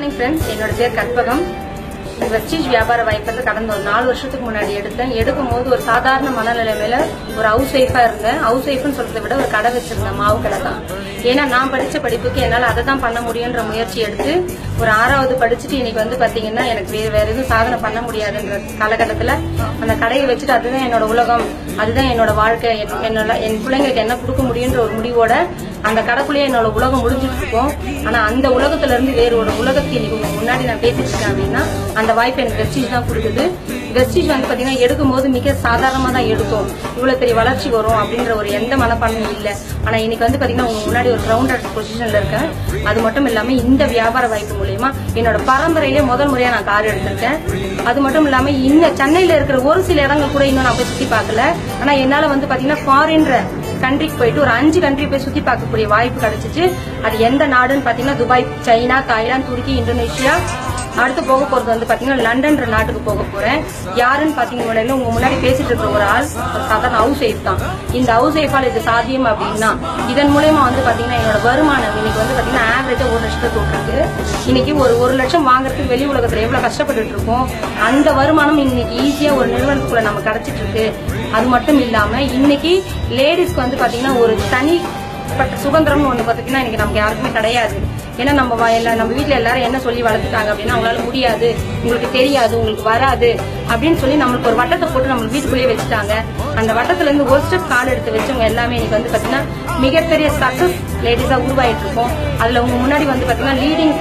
Morning friends, என்னோட பேர் Karpagam. Vestige வியாபார வாய்ப்பு கடந்த ஒரு 4 வருஷத்துக்கு முன்னாடி எடுக்கும்போது ஒரு சாதாரண மனநிலைமையில ஒரு ஹவுஸ் ஒய்ஃபா இருந்தேன். ஹவுஸ் ஒய்ஃப்னு சொல்றதை விட ஒரு கடை வச்சிருந்தேன், மாவு கடை தான். ஏன்னா நான் படிச்ச படிப்புக்கு என்னால அதை தான் பண்ண முடியுன்ற முயற்சி எடுத்து ஒரு 6வது படிச்சுட்டு இன்னைக்கு வந்து பாத்தீங்கன்னா எனக்கு வேற எதுவும் சாதனை பண்ண முடியாதுன்ற காலகட்டத்துல அந்த கடையை வச்சுட்டு அதுதான் என்னோட உலகம், அதுதான் என்னோட வாழ்க்கை, என் பிள்ளைங்களுக்கு என்ன கொடுக்க முடியுன்ற ஒரு முடிவோட அந்த கடைக்குள்ளேயே என்னோட உலகம் முடிஞ்சிட்டு இருக்கும். ஆனா அந்த உலகத்துல இருந்து வேற ஒரு உலகத்தை இன்னைக்கு முன்னாடி நான் பேசிட்டு இருக்கேன் அப்படின்னா அந்த வாய்ப்பு எனக்கு வெஸ்டீஜ் தான் கொடுக்குது. வெஸ்டீஜ் வந்து பாத்தீங்கன்னா எடுக்கும்போது மிக சாதாரணமா தான் எடுக்கும், இவ்வளவு பெரிய வளர்ச்சி வரும் அப்படின்ற ஒரு எந்த மனப்பான்மையும் இல்லை. ஆனா இன்னைக்கு வந்து பாத்தீங்கன்னா உங்க முன்னாடி ஒரு கிரவுண்டட் பொசிஷன்ல இருக்கேன். அது மட்டும் இல்லாம இந்த வியாபார வாய்ப்பு மூலியமா என்னோட பரம்பரையிலே முதல் முறையா நான் கார் எடுத்திருக்கேன். அது மட்டும் இல்லாம இந்த சென்னையில இருக்கிற ஒரு சில இடங்கள் கூட இன்னும் நான் போய் சுத்தி பார்க்கல. ஆனா என்னால வந்து பாத்தீங்கன்னா ஃபாரின்ற கண்ட்ரிக்கு போயிட்டு ஒரு 5 கண்ட்ரி போய் சுத்தி பார்க்கக்கூடிய வாய்ப்பு கிடைச்சிச்சு. அது எந்த நாடுன்னு பாத்தீங்கன்னா துபாய், சைனா, தாய்லாந்து, துருக்கி, இந்தோனேஷியா. அடுத்து போக போறது வந்து பாத்தீங்கன்னா லண்டன்ற நாட்டுக்கு போக போறேன். யாருன்னு பாத்தீங்கன்னா உங்க முன்னாடி பேசிட்டு இருக்கிற ஒரு ஆள் ஒரு சாதாரண ஹவுஸ் ஒய்ஃப் தான். இந்த ஹவுஸ் ஒய்ஃபால் இது சாத்தியம் அப்படின்னா இதன் மூலயமா வந்து பாத்தீங்கன்னா என்னோட வருமானம் இன்னைக்கு வந்து பாத்தீங்கன்னா ஆவரேஜா 1 லட்சத்தை தொட்டிருக்கு. இன்னைக்கு ஒரு 1 லட்சம் வாங்குறதுக்கு வெளி உலகத்துல எவ்வளவு கஷ்டப்பட்டு இருக்கோம், அந்த வருமானம் இன்னைக்கு ஈஸியா ஒரு நிறுவனத்துக்குள்ள நம்ம கிடைச்சிட்டு இருக்கு. அது மட்டும் இல்லாம இன்னைக்கு லேடிஸ்க்கு வந்து பாத்தீங்கன்னா ஒரு தனிப்பட்ட சுதந்திரம்னு ஒண்ணு பாத்தீங்கன்னா இன்னைக்கு நமக்கு யாருக்குமே கிடையாது. ஏன்னா நம்ம வீட்டுல எல்லாரும் என்ன சொல்லி வளர்த்துட்டாங்க அப்படின்னா அவங்களால முடியாது, உங்களுக்கு தெரியாது, உங்களுக்கு வராது அப்படின்னு சொல்லி நம்மளுக்கு ஒரு வட்டத்தை போட்டு நம்ம வீட்டுக்குள்ளேயே வச்சுட்டாங்க. அந்த வட்டத்துல இருந்து ஒரு ஸ்டெப் கால் எடுத்து வச்சவங்க எல்லாமே இன்னைக்கு வந்து பாத்தீங்கன்னா மிகப்பெரிய சக்சஸ் லேடிஸா உருவாயிட்டு இருக்கோம். அதுல உங்க முன்னாடி வந்து பாத்தீங்கன்னா லீடிங்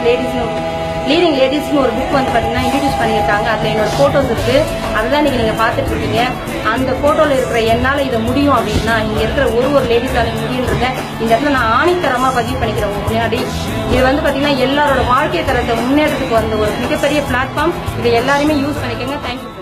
லேடிஸ்னு ஒரு புக் வந்து பாத்தீங்கன்னா இன்ட்ரோடியூஸ் பண்ணியிருக்காங்க. அதுல என்னோட போட்டோஸ் இருக்கு, அதுதான் நீங்க பாத்துட்டு இருக்கீங்க. அந்த போட்டோல இருக்கிற என்னால இதை முடியும் அப்படின்னா இங்க இருக்கிற ஒரு லேடிஸால முடியுன்றத இந்த இடத்துல நான் ஆணித்தரமா பதிவு பண்ணிக்கிறேன் உங்க முன்னாடி. இது வந்து பாத்தீங்கன்னா எல்லாரோட வாழ்க்கை தரத்தை முன்னேற்றத்துக்கு வந்த ஒரு மிகப்பெரிய பிளாட்ஃபார்ம். இதை எல்லாருமே யூஸ் பண்ணிக்கோங்க. தேங்க்யூ.